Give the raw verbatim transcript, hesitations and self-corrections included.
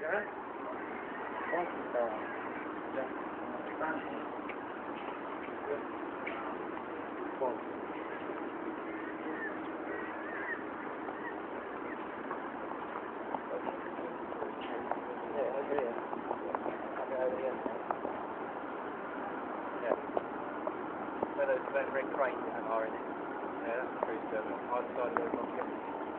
Yeah. Where those red cranes are in it. Yeah, that's true, so I've decided to go